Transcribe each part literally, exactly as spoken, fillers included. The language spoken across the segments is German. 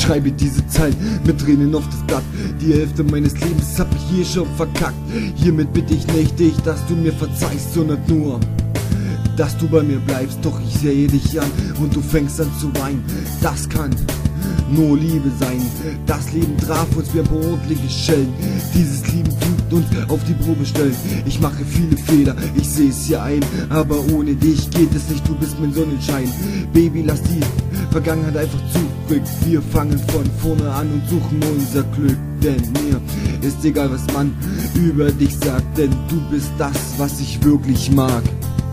schreibe diese Zeilen mit Tränen auf das Blatt. Die Hälfte meines Lebens hab ich hier schon verkackt. Hiermit bitte ich nicht dich, dass du mir verzeihst, sondern nur, dass du bei mir bleibst. Doch ich sehe dich an und du fängst an zu weinen. Das kann nur Liebe sein. Das Leben traf uns wie ein paar ordentliche Schellen. Dieses Leben tut uns auf die Probe stellen. Ich mache viele Fehler, ich sehe es hier ein, aber ohne dich geht es nicht, du bist mein Sonnenschein. Baby, lass die Vergangenheit einfach zurück. Wir fangen von vorne an und suchen unser Glück. Denn mir ist egal, was man über dich sagt, denn du bist das, was ich wirklich mag.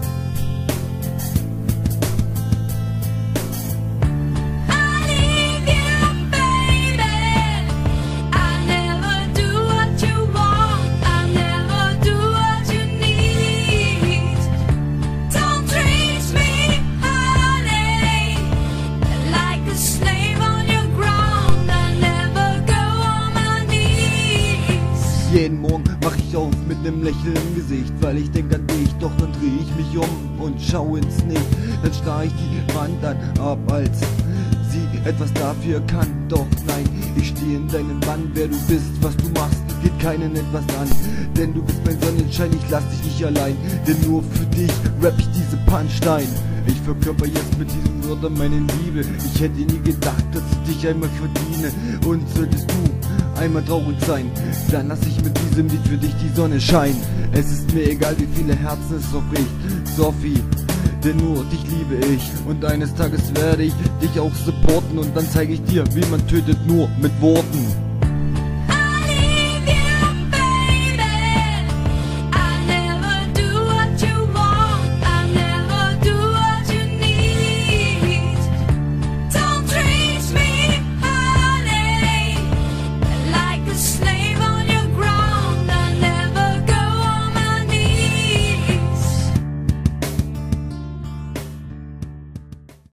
Jeden Morgen mach ich auf mit nem Lächeln im Gesicht, weil ich denk an dich, doch dann dreh ich mich um und schau ins Nichts. Dann starr ich die Wand an, ab als sie etwas dafür kann. Doch nein, ich steh in deinem Bann, wer du bist, was du machst, geht keinen etwas an. Denn du bist mein Sonnenschein, ich lass dich nicht allein, denn nur für dich rap ich diese Punchline. Ich verkörper jetzt mit diesen Wörtern meine Liebe. Ich hätte nie gedacht, dass ich dich einmal verdiene. Und solltest du einmal traurig sein, dann lass ich mit diesem Lied für dich die Sonne scheinen. Es ist mir egal, wie viele Herzen es aufbricht, Sophie, denn nur dich liebe ich. Und eines Tages werde ich dich auch supporten und dann zeige ich dir, wie man tötet nur mit Worten.